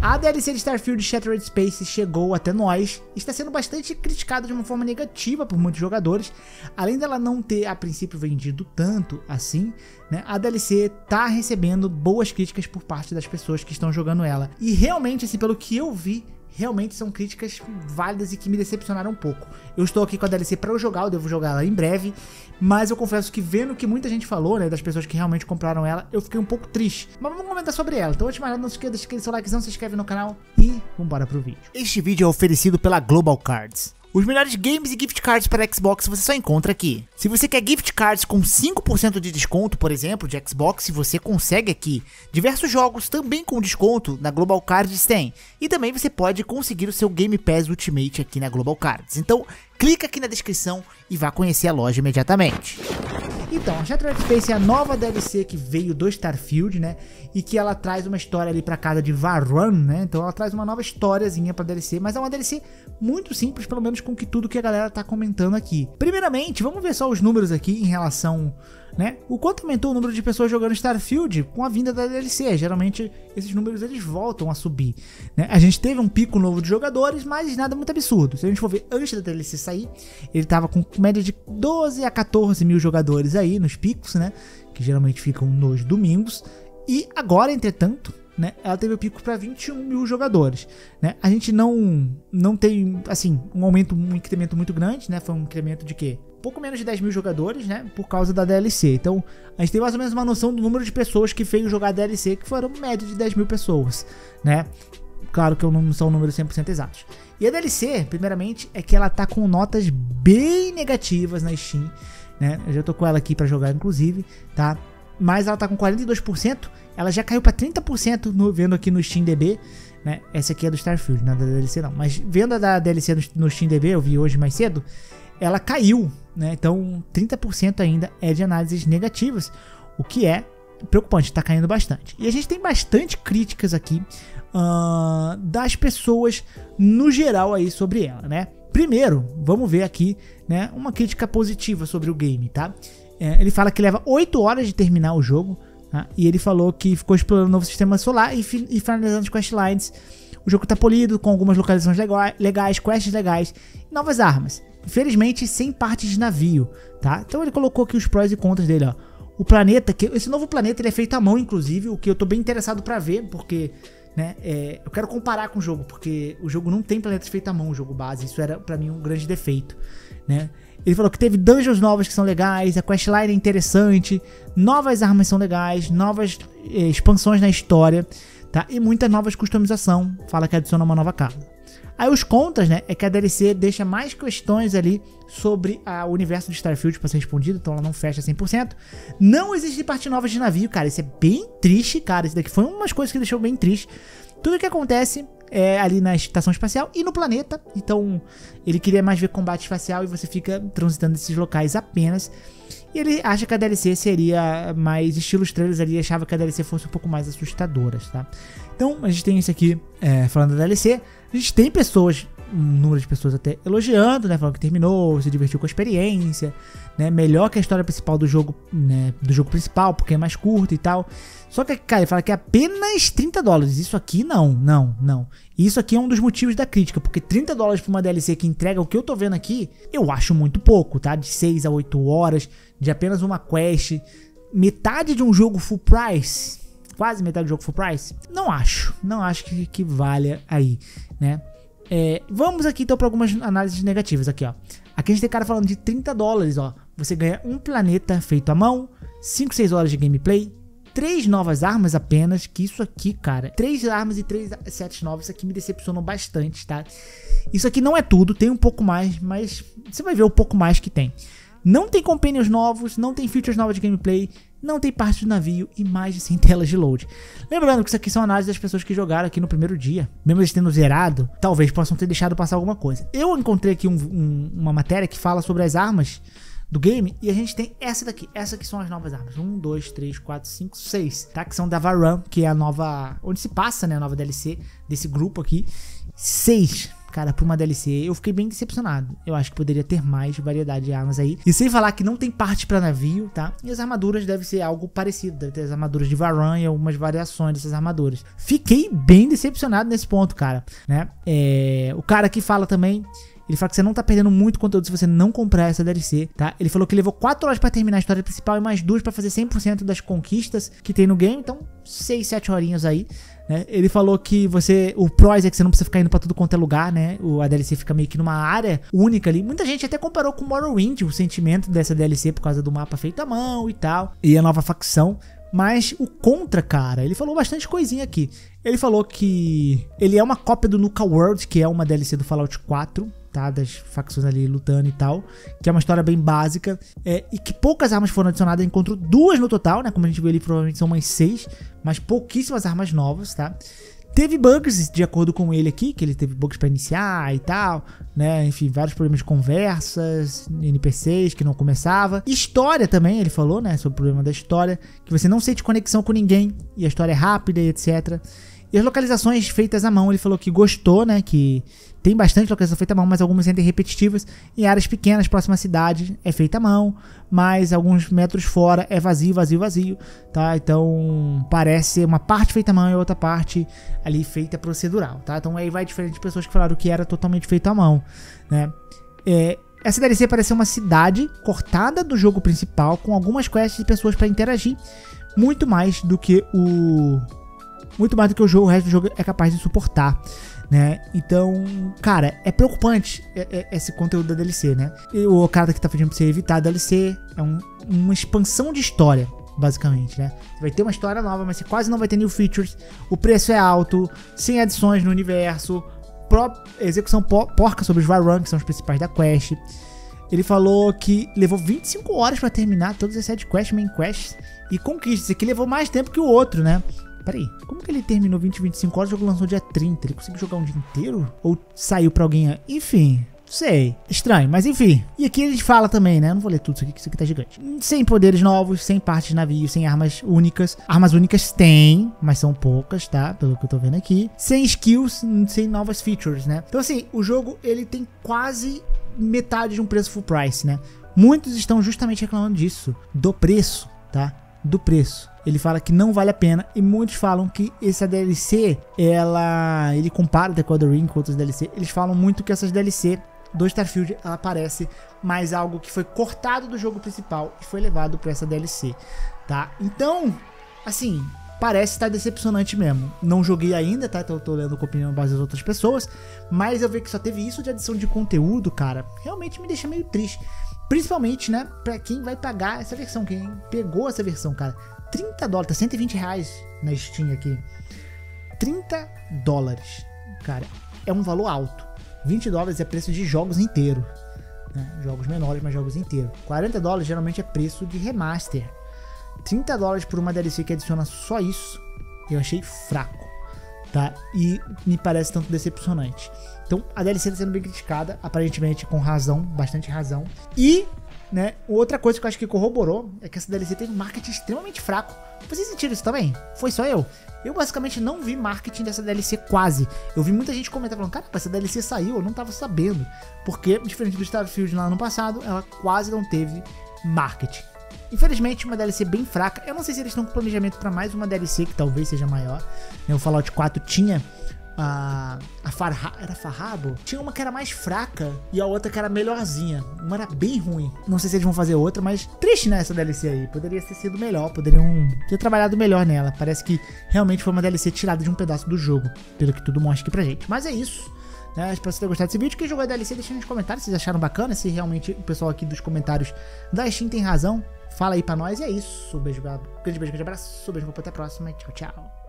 A DLC de Starfield Shattered Space chegou até nós e está sendo bastante criticada de uma forma negativa por muitos jogadores. Além dela não ter a princípio vendido tanto assim, né, a DLC tá recebendo boas críticas por parte das pessoas que estão jogando ela. E realmente, assim, pelo que eu vi, realmente são críticas válidas e que me decepcionaram um pouco. Eu estou aqui com a DLC para eu jogar, eu devo jogar ela em breve, mas eu confesso que vendo o que muita gente falou, né, das pessoas que realmente compraram ela, eu fiquei um pouco triste. Mas vamos comentar sobre ela. Então antes de mais nada, não se esqueça de deixar aquele seu likezão, se inscreve no canal e vambora pro vídeo. Este vídeo é oferecido pela Global Cards. Os melhores games e gift cards para Xbox você só encontra aqui. Se você quer gift cards com 5% de desconto, por exemplo, de Xbox, você consegue aqui. Diversos jogos também com desconto na Global Cards tem. E também você pode conseguir o seu Game Pass Ultimate aqui na Global Cards. Então, clica aqui na descrição e vá conhecer a loja imediatamente. Então, a Shattered Space é a nova DLC que veio do Starfield, né? E que ela traz uma história ali pra casa de Varun, né? Então ela traz uma nova historiazinha pra DLC, mas é uma DLC muito simples, pelo menos com tudo que a galera tá comentando aqui. Primeiramente, vamos ver só os números aqui em relação, né? O quanto aumentou o número de pessoas jogando Starfield com a vinda da DLC. Geralmente esses números eles voltam a subir, né? A gente teve um pico novo de jogadores, mas nada muito absurdo. Se a gente for ver antes da DLC sair, ele tava com média de 12 a 14 mil jogadores aí nos picos, né? Que geralmente ficam nos domingos. E agora, entretanto, né, ela teve o pico para 21 mil jogadores, né? A gente não tem, assim, um incremento muito grande, né? Foi um incremento de quê? Pouco menos de 10 mil jogadores, né? Por causa da DLC. Então, a gente tem mais ou menos uma noção do número de pessoas que veio jogar a DLC, que foram média de 10 mil pessoas, né? Claro que não são números 100% exatos. E a DLC, primeiramente, é que ela tá com notas bem negativas na Steam, né? Eu já tô com ela aqui para jogar, inclusive, tá? Mas ela tá com 42%, ela já caiu para 30% vendo aqui no SteamDB, né? Essa aqui é do Starfield, não é da DLC não, mas vendo a da DLC no SteamDB, eu vi hoje mais cedo, ela caiu, né? Então 30% ainda é de análises negativas, o que é preocupante, tá caindo bastante. E a gente tem bastante críticas aqui das pessoas no geral aí sobre ela, né? Primeiro, vamos ver aqui, né, uma crítica positiva sobre o game, tá? Ele fala que leva 8 horas de terminar o jogo, tá? E ele falou que ficou explorando o novo sistema solar e finalizando as questlines. O jogo tá polido, com algumas localizações legais, quests legais e novas armas. Infelizmente, sem partes de navio, tá? Então ele colocou aqui os prós e contras dele, ó. O planeta, esse novo planeta ele é feito à mão, inclusive, o que eu tô bem interessado pra ver, porque, né, eu quero comparar com o jogo, porque o jogo não tem planetas feitos à mão, o jogo base, isso era pra mim um grande defeito, né? Ele falou que teve dungeons novas que são legais, a questline é interessante, novas armas são legais, novas expansões na história, tá? E muita novas customização, fala que adiciona uma nova casa. Aí os contras, né, é que a DLC deixa mais questões ali sobre o universo de Starfield para ser respondido, então ela não fecha 100%. Não existe parte nova de navio, cara, isso é bem triste, cara, isso daqui foi umas coisas que deixou bem triste. Tudo que acontece é ali na estação espacial e no planeta, então ele queria mais ver combate espacial e você fica transitando esses locais apenas. E ele acha que a DLC seria mais estilo trailers ali, achava que a DLC fosse um pouco mais assustadora, tá? Então a gente tem isso aqui falando da DLC, a gente tem pessoas, um número de pessoas até elogiando, né, falando que terminou, se divertiu com a experiência, né, melhor que a história principal do jogo, né, do jogo principal, porque é mais curto e tal. Só que, cara, ele fala que é apenas $30, isso aqui não. Isso aqui é um dos motivos da crítica, porque $30 pra uma DLC que entrega o que eu tô vendo aqui, eu acho muito pouco, tá? De 6 a 8 horas, de apenas uma quest, metade de um jogo full price, quase metade do jogo full price, não acho que valha aí, né? Vamos aqui então para algumas análises negativas aqui, ó. Aqui a gente tem cara falando de $30, ó. Você ganha um planeta feito à mão, 5, 6 horas de gameplay, 3 novas armas apenas, que isso aqui, cara, 3 armas e 3 sets novos, isso aqui me decepcionou bastante, tá? Isso aqui não é tudo, tem um pouco mais, mas você vai ver o pouco mais que tem. Não tem companions novos, não tem features novas de gameplay, não tem parte do navio e mais de 100 telas de load. Lembrando que isso aqui são análises das pessoas que jogaram aqui no primeiro dia. Mesmo eles tendo zerado, talvez possam ter deixado passar alguma coisa. Eu encontrei aqui uma matéria que fala sobre as armas do game e a gente tem essa daqui. Essa aqui são as novas armas. 1, 2, 3, 4, 5, 6, tá? Que são da Varun, que é a nova... onde se passa, né? A nova DLC desse grupo aqui. 6. cara, pra uma DLC, eu fiquei bem decepcionado. Eu acho que poderia ter mais variedade de armas aí. E sem falar que não tem parte pra navio, tá? E as armaduras devem ser algo parecido. Deve ter as armaduras de Varun e algumas variações dessas armaduras. Fiquei bem decepcionado nesse ponto, cara, né? O cara aqui fala também... Ele fala que você não tá perdendo muito conteúdo se você não comprar essa DLC, tá? Ele falou que levou 4 horas pra terminar a história principal e mais 2 pra fazer 100% das conquistas que tem no game. Então, 6, 7 horinhas aí, né? Ele falou que o prós é que você não precisa ficar indo pra tudo quanto é lugar, né? A DLC fica meio que numa área única ali. Muita gente até comparou com Morrowind, o sentimento dessa DLC por causa do mapa feito à mão e tal. E a nova facção. Mas o contra, cara, ele falou bastante coisinha aqui. Ele falou que ele é uma cópia do Nuka World, que é uma DLC do Fallout 4, tá? Das facções ali lutando e tal. Que é uma história bem básica. E que poucas armas foram adicionadas. Encontrou 2 no total, né? Como a gente viu ali, provavelmente são umas 6. Mas pouquíssimas armas novas, tá? Teve bugs, de acordo com ele aqui, que ele teve bugs pra iniciar e tal, né? Enfim, vários problemas de conversas, NPCs que não começava. História também, ele falou, né? Sobre o problema da história, que você não sente conexão com ninguém e a história é rápida e etc. E as localizações feitas à mão, ele falou que gostou, né? Que tem bastante localização feita à mão, mas algumas sentem repetitivas. Em áreas pequenas, próxima à cidade, é feita à mão, mas alguns metros fora é vazio, tá? Então, parece ser uma parte feita à mão e outra parte ali feita procedural, tá? Então, aí vai diferente de pessoas que falaram que era totalmente feito à mão, né? Essa DLC parece ser uma cidade cortada do jogo principal, com algumas quests de pessoas para interagir, muito mais do que o resto do jogo é capaz de suportar, né? Então, cara, é preocupante esse conteúdo da DLC, né? E o cara que tá pedindo pra você evitar a DLC é uma expansão de história, basicamente, né? Você vai ter uma história nova, mas você quase não vai ter new features, o preço é alto, sem adições no universo, execução porca sobre os Varun, que são os principais da quest. Ele falou que levou 25 horas pra terminar todas as side quests, main quests e conquistas. Esse aqui levou mais tempo que o outro, né? Peraí, como que ele terminou 25 horas e o jogo lançou dia 30? Ele conseguiu jogar um dia inteiro? Ou saiu pra alguém? Enfim, sei. Estranho, mas enfim. E aqui a gente fala também, né? Eu não vou ler tudo isso aqui, que isso aqui tá gigante. Sem poderes novos, sem partes de navio, sem armas únicas. Armas únicas tem, mas são poucas, tá? Pelo que eu tô vendo aqui. Sem skills, sem novas features, né? Então assim, o jogo, ele tem quase metade de um preço full price, né? Muitos estão justamente reclamando disso. Do preço, tá? Do preço. Ele fala que não vale a pena e muitos falam que essa DLC, ele compara The Elden Ring com outras DLC, eles falam muito que essas DLC do Starfield, ela parece mais algo que foi cortado do jogo principal e foi levado para essa DLC, tá? Então, assim, parece estar decepcionante mesmo. Não joguei ainda, tá? Então eu tô lendo a opinião base das outras pessoas, mas eu vi que só teve isso de adição de conteúdo, cara, realmente me deixa meio triste. Principalmente, né, pra quem vai pagar essa versão, quem pegou essa versão, cara. $30, tá R$120 na Steam aqui. $30, cara, é um valor alto. $20 é preço de jogos inteiro, né? Jogos menores, mas jogos inteiros. $40 geralmente é preço de remaster. $30 por uma DLC que adiciona só isso, eu achei fraco, tá? E me parece tanto decepcionante. Então a DLC está sendo bem criticada, aparentemente com razão, bastante razão. E, né, outra coisa que eu acho que corroborou é que essa DLC teve um marketing extremamente fraco. Vocês sentiram isso também? Foi só eu? Eu basicamente não vi marketing dessa DLC quase. Eu vi muita gente comentar falando, cara, essa DLC saiu, eu não tava sabendo. Porque, diferente do Starfield lá no passado, ela quase não teve marketing. Infelizmente, uma DLC bem fraca. Eu não sei se eles estão com planejamento para mais uma DLC que talvez seja maior. O Fallout 4 tinha era Farrabo? Tinha uma que era mais fraca e a outra que era melhorzinha. Uma era bem ruim. Não sei se eles vão fazer outra, mas triste, né, essa DLC aí. Poderia ter sido melhor, poderiam ter trabalhado melhor nela. Parece que realmente foi uma DLC tirada de um pedaço do jogo, pelo que tudo mostra aqui pra gente. Mas é isso, né? Espero que você tenha gostado desse vídeo. Quem jogou a DLC, deixa nos comentários se vocês acharam bacana, se realmente o pessoal aqui dos comentários da Steam tem razão. Fala aí pra nós e é isso. Um beijo, grande beijo, grande abraço. Um beijo, até a próxima e tchau, tchau.